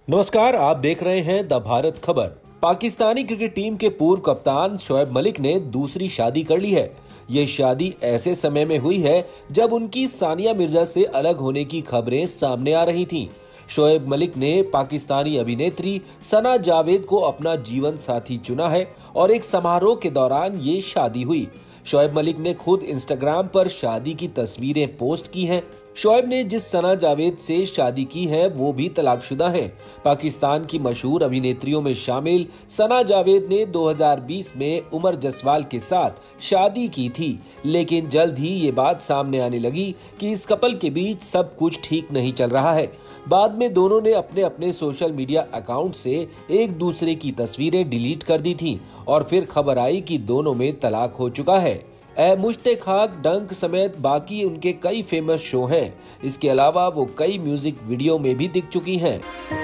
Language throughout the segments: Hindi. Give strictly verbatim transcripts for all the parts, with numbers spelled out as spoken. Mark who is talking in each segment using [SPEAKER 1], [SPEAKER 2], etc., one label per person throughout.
[SPEAKER 1] नमस्कार, आप देख रहे हैं द भारत खबर। पाकिस्तानी क्रिकेट टीम के पूर्व कप्तान शोएब मलिक ने दूसरी शादी कर ली है। ये शादी ऐसे समय में हुई है जब उनकी सानिया मिर्जा से अलग होने की खबरें सामने आ रही थीं। शोएब मलिक ने पाकिस्तानी अभिनेत्री सना जावेद को अपना जीवन साथी चुना है और एक समारोह के दौरान ये शादी हुई। शोएब मलिक ने खुद इंस्टाग्राम पर शादी की तस्वीरें पोस्ट की हैं। शोएब ने जिस सना जावेद से शादी की है वो भी तलाकशुदा है। पाकिस्तान की मशहूर अभिनेत्रियों में शामिल सना जावेद ने दो हज़ार बीस में उमर जसवाल के साथ शादी की थी, लेकिन जल्द ही ये बात सामने आने लगी कि इस कपल के बीच सब कुछ ठीक नहीं चल रहा है। बाद में दोनों ने अपने अपने सोशल मीडिया अकाउंट से एक दूसरे की तस्वीरें डिलीट कर दी थीं और फिर खबर आई कि दोनों में तलाक हो चुका है। ए मुश्ताक डंक समेत बाकी उनके कई फेमस शो हैं। इसके अलावा वो कई म्यूजिक वीडियो में भी दिख चुकी हैं।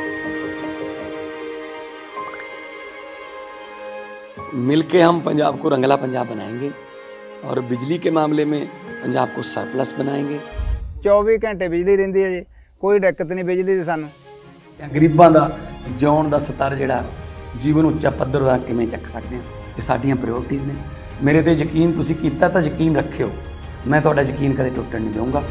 [SPEAKER 2] मिलके हम पंजाब को रंगला पंजाब बनाएंगे और बिजली के मामले में पंजाब को सरप्लस बनाएंगे।
[SPEAKER 3] चौबीस घंटे बिजली रहिंदी है जी, कोई दिक्कत नहीं बिजली दी सानू।
[SPEAKER 2] गरीबां दा जिउण दा स्तर जिहड़ा जीवन उच्चा पੱਧਰ दा किवें ਚੱਕ सकते हैं, ये साडियां प्रायोरिटीज़ ने। मेरे ते यकीन तुसीं कीता तां यकीन रखियो, मैं तुहाडा यकीन कदे टुटण नहीं दूंगा।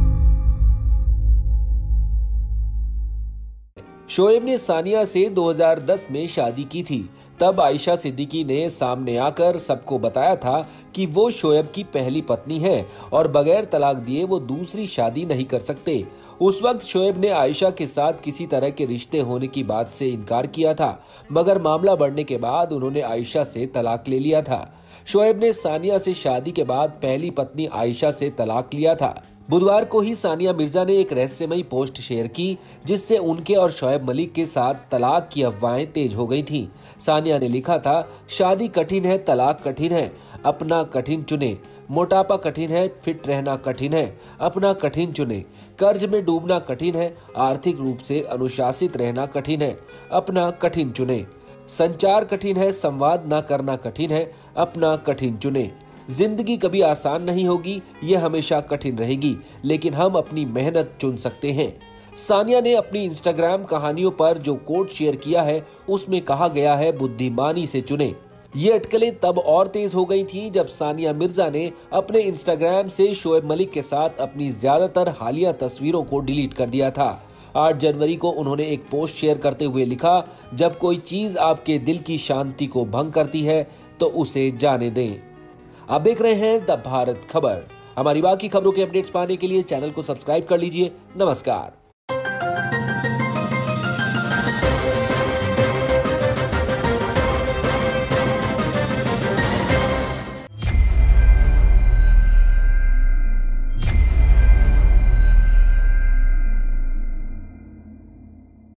[SPEAKER 1] शोएब ने सानिया से दो हज़ार दस में शादी की थी। तब आयशा सिद्दीकी ने सामने आकर सबको बताया था कि वो शोएब की पहली पत्नी है और बगैर तलाक दिए वो दूसरी शादी नहीं कर सकते। उस वक्त शोएब ने आयशा के साथ किसी तरह के रिश्ते होने की बात से इनकार किया था, मगर मामला बढ़ने के बाद उन्होंने आयशा से तलाक ले लिया था। शोएब ने सानिया से शादी के बाद पहली पत्नी आयशा से तलाक लिया था। बुधवार को ही सानिया मिर्जा ने एक रहस्यमयी पोस्ट शेयर की जिससे उनके और शोएब मलिक के साथ तलाक की अफवाहें तेज हो गई थीं। सानिया ने लिखा था, शादी कठिन है, तलाक कठिन है, अपना कठिन चुने। मोटापा कठिन है, फिट रहना कठिन है, अपना कठिन चुने। कर्ज में डूबना कठिन है, आर्थिक रूप से अनुशासित रहना कठिन है, अपना कठिन चुने। संचार कठिन है, संवाद न करना कठिन है, अपना कठिन चुने। जिंदगी कभी आसान नहीं होगी, ये हमेशा कठिन रहेगी, लेकिन हम अपनी मेहनत चुन सकते हैं। सानिया ने अपनी इंस्टाग्राम कहानियों पर जो कोट शेयर किया है उसमें कहा गया है, बुद्धिमानी से चुने। ये अटकलें तब और तेज हो गई थी जब सानिया मिर्जा ने अपने इंस्टाग्राम से शोएब मलिक के साथ अपनी ज्यादातर हालिया तस्वीरों को डिलीट कर दिया था। आठ जनवरी को उन्होंने एक पोस्ट शेयर करते हुए लिखा, जब कोई चीज आपके दिल की शांति को भंग करती है तो उसे जाने दें। आप देख रहे हैं द भारत खबर। हमारी बाकी खबरों के अपडेट्स पाने के लिए चैनल को सब्सक्राइब कर लीजिए। नमस्कार।